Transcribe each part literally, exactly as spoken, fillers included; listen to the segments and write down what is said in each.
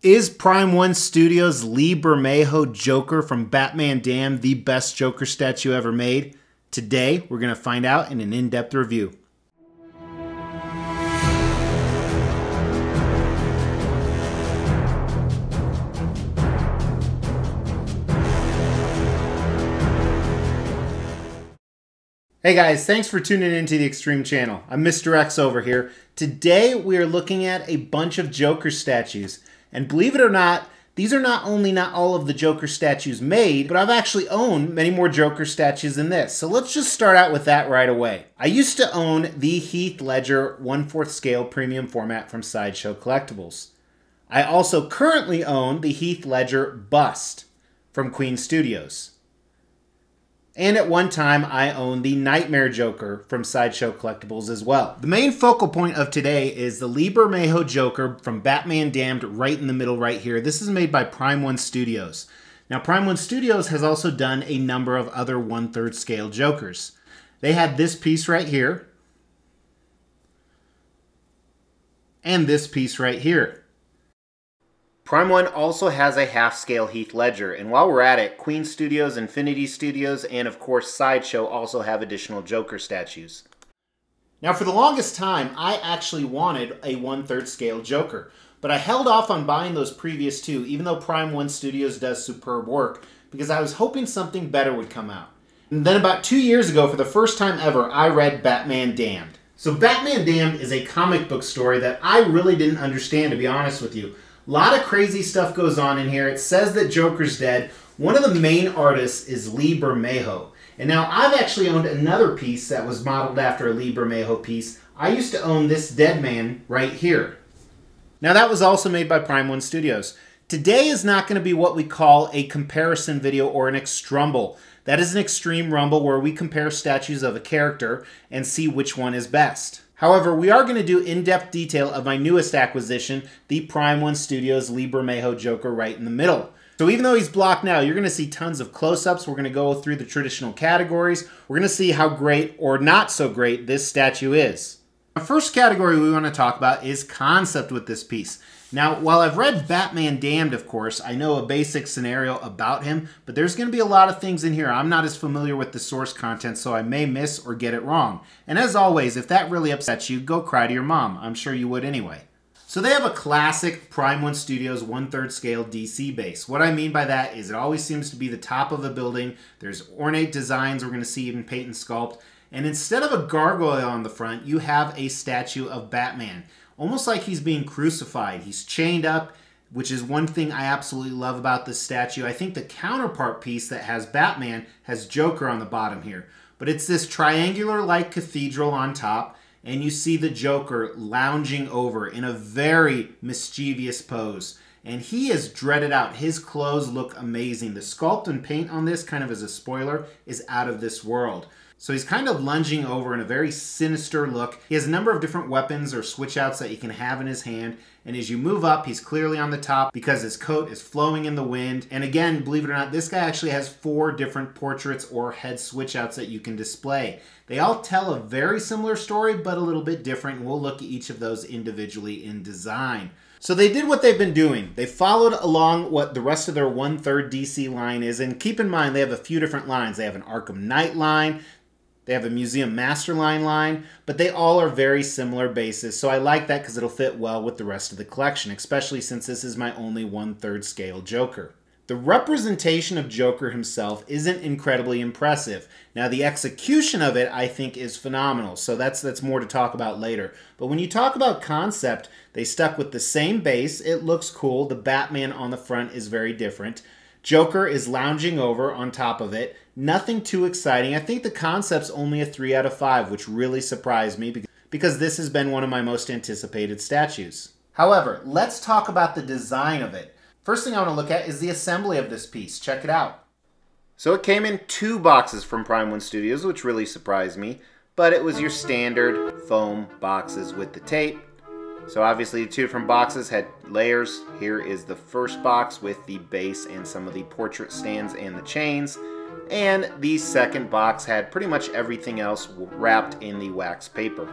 Is Prime One Studios' Lee Bermejo Joker from Batman Damned the best Joker statue ever made? Today, we're going to find out in an in-depth review. Hey guys, thanks for tuning into the Extreme Channel. I'm Mister X over here. Today, we are looking at a bunch of Joker statues. And believe it or not, these are not only not all of the Joker statues made, but I've actually owned many more Joker statues than this. So let's just start out with that right away. I used to own the Heath Ledger one fourth scale premium format from Sideshow Collectibles. I also currently own the Heath Ledger bust from Queen Studios. And at one time, I owned the Nightmare Joker from Sideshow Collectibles as well. The main focal point of today is the Lee Bermejo Joker from Batman Damned right in the middle right here. This is made by Prime One Studios. Now, Prime One Studios has also done a number of other one third scale Jokers. They had this piece right here. And this piece right here. Prime One also has a half-scale Heath Ledger, and while we're at it, Queen Studios, Infinity Studios, and of course Sideshow also have additional Joker statues. Now for the longest time, I actually wanted a one third scale Joker, but I held off on buying those previous two, even though Prime One Studios does superb work, because I was hoping something better would come out. And then about two years ago, for the first time ever, I read Batman Damned. So Batman Damned is a comic book story that I really didn't understand, to be honest with you. A lot of crazy stuff goes on in here. It says that Joker's dead. One of the main artists is Lee Bermejo. And now I've actually owned another piece that was modeled after a Lee Bermejo piece. I used to own this dead man right here. Now that was also made by Prime One Studios. Today is not going to be what we call a comparison video or an extrumble. That is an extreme rumble where we compare statues of a character and see which one is best. However, we are going to do in-depth detail of my newest acquisition, the Prime One Studios Lee Bermejo Joker right in the middle. So even though he's blocked now, you're going to see tons of close-ups. We're going to go through the traditional categories. We're going to see how great or not so great this statue is. The first category we want to talk about is concept with this piece. Now, while I've read Batman Damned, of course, I know a basic scenario about him, but there's going to be a lot of things in here. I'm not as familiar with the source content, so I may miss or get it wrong. And as always, if that really upsets you, go cry to your mom. I'm sure you would anyway. So they have a classic Prime One Studios one third scale D C base. What I mean by that is it always seems to be the top of a building. There's ornate designs we're going to see even paint and sculpt. And instead of a gargoyle on the front, you have a statue of Batman. Almost like he's being crucified. He's chained up, which is one thing I absolutely love about this statue. I think the counterpart piece that has Batman has Joker on the bottom here. But it's this triangular-like cathedral on top, and you see the Joker lounging over in a very mischievous pose. And he is dreaded out. His clothes look amazing. The sculpt and paint on this, kind of as a spoiler, is out of this world. So he's kind of lunging over in a very sinister look. He has a number of different weapons or switch outs that he can have in his hand. And as you move up, he's clearly on the top because his coat is flowing in the wind. And again, believe it or not, this guy actually has four different portraits or head switch outs that you can display. They all tell a very similar story, but a little bit different. And we'll look at each of those individually in design. So they did what they've been doing. They followed along what the rest of their one third D C line is. And keep in mind, they have a few different lines. They have an Arkham Knight line. They have a Museum Masterline line, but they all are very similar bases, so I like that because it'll fit well with the rest of the collection, especially since this is my only one third scale Joker. The representation of Joker himself isn't incredibly impressive. Now, the execution of it, I think, is phenomenal, so that's, that's more to talk about later. But when you talk about concept, they stuck with the same base. It looks cool. The Batman on the front is very different. Joker is lounging over on top of it. Nothing too exciting. I think the concept's only a three out of five, which really surprised me because this has been one of my most anticipated statues. However, let's talk about the design of it. First thing I want to look at is the assembly of this piece. Check it out. So it came in two boxes from Prime One Studios, which really surprised me, but it was your standard foam boxes with the tape. So obviously the two different boxes had layers. Here is the first box with the base and some of the portrait stands and the chains. And the second box had pretty much everything else wrapped in the wax paper.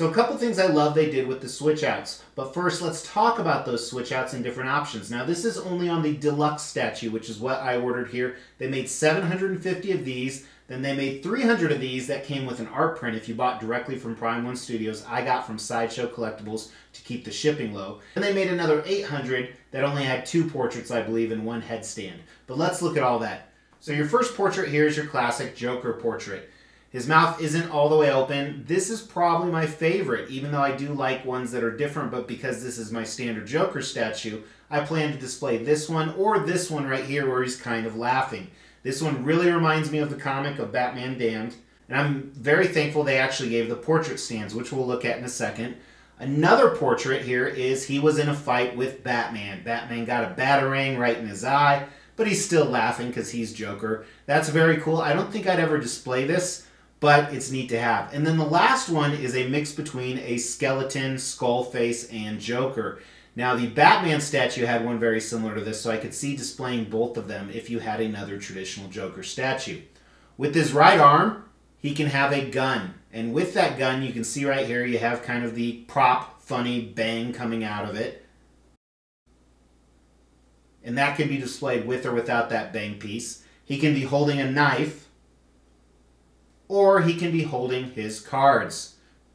So a couple things I love they did with the switch outs. But first, let's talk about those switch outs and different options. Now, this is only on the deluxe statue, which is what I ordered here. They made seven hundred fifty of these. Then they made three hundred of these that came with an art print if you bought directly from Prime One Studios. I got from Sideshow Collectibles to keep the shipping low. And they made another eight hundred that only had two portraits, I believe, and one headstand. But let's look at all that. So your first portrait here is your classic Joker portrait. His mouth isn't all the way open. This is probably my favorite, even though I do like ones that are different, but because this is my standard Joker statue, I plan to display this one or this one right here where he's kind of laughing. This one really reminds me of the comic of Batman Damned, and I'm very thankful they actually gave the portrait stands, which we'll look at in a second. Another portrait here is he was in a fight with Batman. Batman got a batarang right in his eye, but he's still laughing because he's Joker. That's very cool. I don't think I'd ever display this, but it's neat to have. And then the last one is a mix between a skeleton, skull face, and Joker. Now, the Batman statue had one very similar to this, so I could see displaying both of them if you had another traditional Joker statue. With his right arm, he can have a gun. And with that gun, you can see right here, you have kind of the prop, funny bang coming out of it. And that can be displayed with or without that bang piece. He can be holding a knife, or he can be holding his cards.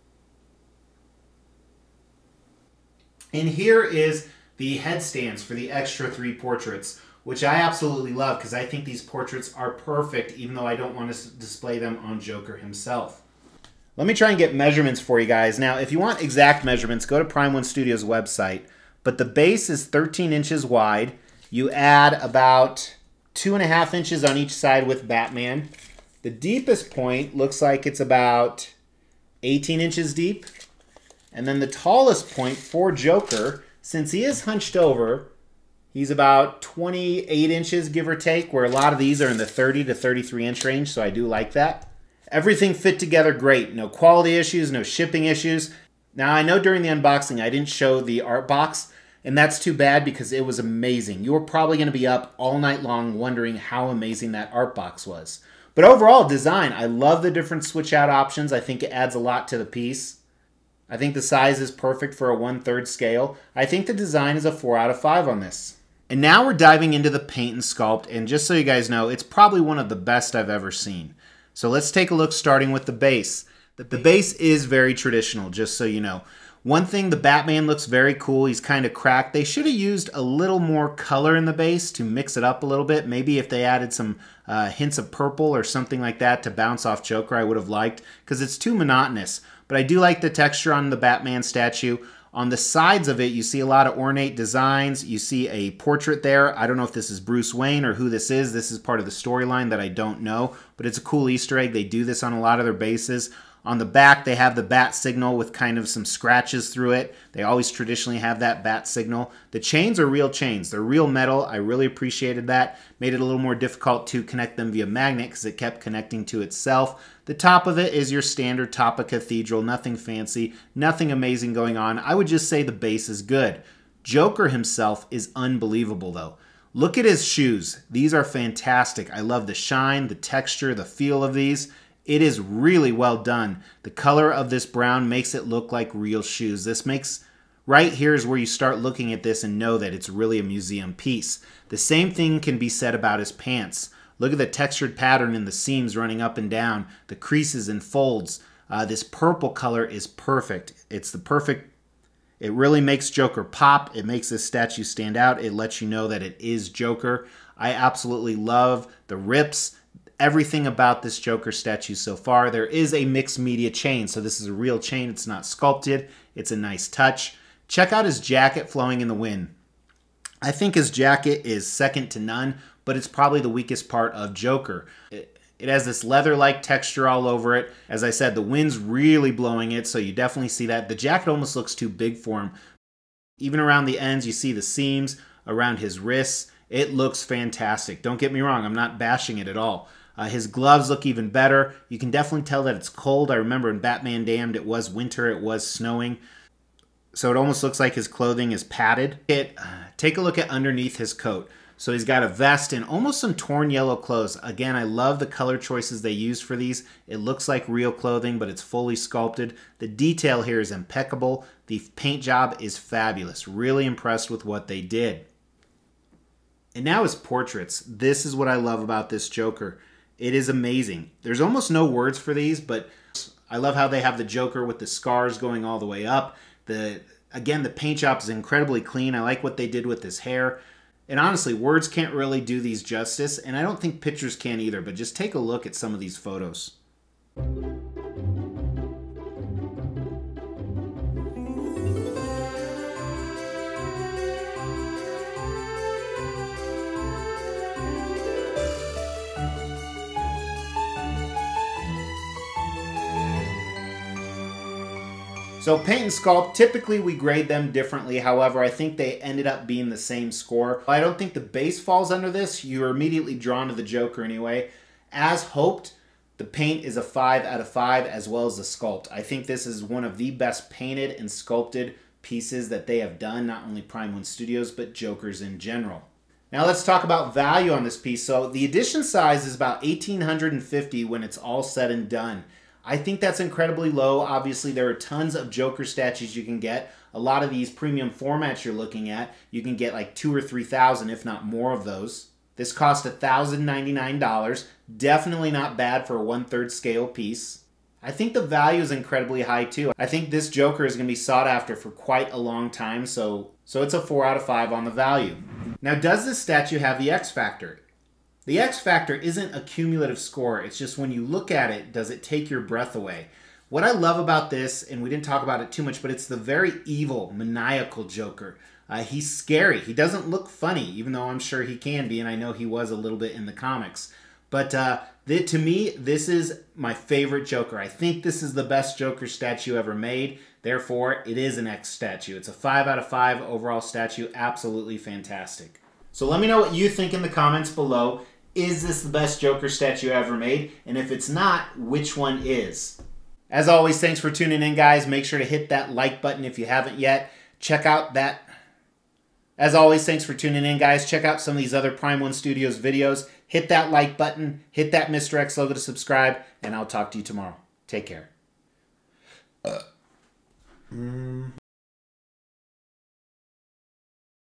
And here is the headstands for the extra three portraits, which I absolutely love because I think these portraits are perfect, even though I don't want to display them on Joker himself. Let me try and get measurements for you guys. Now, if you want exact measurements, go to Prime One Studios website. But the base is thirteen inches wide. You add about two and a half inches on each side with Batman. The deepest point looks like it's about eighteen inches deep. And then the tallest point for Joker, since he is hunched over, he's about twenty-eight inches, give or take, where a lot of these are in the thirty to thirty-three inch range, so I do like that. Everything fit together great. No quality issues, no shipping issues. Now, I know during the unboxing I didn't show the art box, and that's too bad because it was amazing. You were probably going to be up all night long wondering how amazing that art box was. But overall, design, I love the different switch out options. I think it adds a lot to the piece. I think the size is perfect for a one-third scale. I think the design is a four out of five on this. And now we're diving into the paint and sculpt, and just so you guys know, it's probably one of the best I've ever seen. So let's take a look starting with the base. The base is very traditional, just so you know. One thing, the Batman looks very cool. He's kind of cracked. They should have used a little more color in the base to mix it up a little bit. Maybe if they added some uh, hints of purple or something like that to bounce off Joker, I would have liked, because it's too monotonous. But I do like the texture on the Batman statue. On the sides of it, you see a lot of ornate designs. You see a portrait there. I don't know if this is Bruce Wayne or who this is. This is part of the storyline that I don't know, but it's a cool Easter egg. They do this on a lot of their bases. On the back, they have the bat signal with kind of some scratches through it. They always traditionally have that bat signal. The chains are real chains. They're real metal. I really appreciated that. Made it a little more difficult to connect them via magnet because it kept connecting to itself. The top of it is your standard top of Cathedral. Nothing fancy, nothing amazing going on. I would just say the base is good. Joker himself is unbelievable though. Look at his shoes. These are fantastic. I love the shine, the texture, the feel of these. It is really well done. The color of this brown makes it look like real shoes. This makes, right here is where you start looking at this and know that it's really a museum piece. The same thing can be said about his pants. Look at the textured pattern in the seams running up and down, the creases and folds. Uh, this purple color is perfect. It's the perfect, it really makes Joker pop. It makes this statue stand out. It lets you know that it is Joker. I absolutely love the rips. Everything about this Joker statue so far. There is a mixed media chain, so this is a real chain. It's not sculpted. It's a nice touch. Check out his jacket flowing in the wind. I think his jacket is second to none, but it's probably the weakest part of Joker. It, it has this leather-like texture all over it. As I said, the wind's really blowing it, so you definitely see that. The jacket almost looks too big for him. Even around the ends, you see the seams around his wrists. It looks fantastic. Don't get me wrong. I'm not bashing it at all. Uh, his gloves look even better. You can definitely tell that it's cold. I remember in Batman Damned, it was winter, it was snowing. So it almost looks like his clothing is padded. It, uh, take a look at underneath his coat. So he's got a vest and almost some torn yellow clothes. Again, I love the color choices they used for these. It looks like real clothing, but it's fully sculpted. The detail here is impeccable. The paint job is fabulous. Really impressed with what they did. And now his portraits. This is what I love about this Joker. It is amazing. There's almost no words for these, but I love how they have the Joker with the scars going all the way up. The Again, the paint job is incredibly clean. I like what they did with his hair. And honestly, words can't really do these justice, and I don't think pictures can either, but just take a look at some of these photos. So paint and sculpt, typically we grade them differently. However, I think they ended up being the same score. I don't think the base falls under this. You're immediately drawn to the Joker anyway. As hoped, the paint is a five out of five as well as the sculpt. I think this is one of the best painted and sculpted pieces that they have done, not only Prime One Studios, but Jokers in general. Now let's talk about value on this piece. So the edition size is about eighteen fifty when it's all said and done. I think that's incredibly low. Obviously, there are tons of Joker statues you can get. A lot of these premium formats you're looking at, you can get like two or three thousand, if not more of those. This cost one thousand ninety-nine dollars. Definitely not bad for a one-third scale piece. I think the value is incredibly high too. I think this Joker is going to be sought after for quite a long time, so, so it's a four out of five on the value. Now, does this statue have the X Factor? The X Factor isn't a cumulative score. It's just when you look at it, does it take your breath away? What I love about this, and we didn't talk about it too much, but it's the very evil, maniacal Joker. Uh, he's scary. He doesn't look funny, even though I'm sure he can be, and I know he was a little bit in the comics. But uh, the, to me, this is my favorite Joker. I think this is the best Joker statue ever made. Therefore, it is an X statue. It's a five out of five overall statue. Absolutely fantastic. So let me know what you think in the comments below. Is this the best Joker statue ever made? And if it's not, which one is? As always, thanks for tuning in, guys. Make sure to hit that like button if you haven't yet. Check out that... As always, thanks for tuning in, guys. Check out some of these other Prime One Studios videos. Hit that like button. Hit that Mister X logo to subscribe. And I'll talk to you tomorrow. Take care. Uh, mm.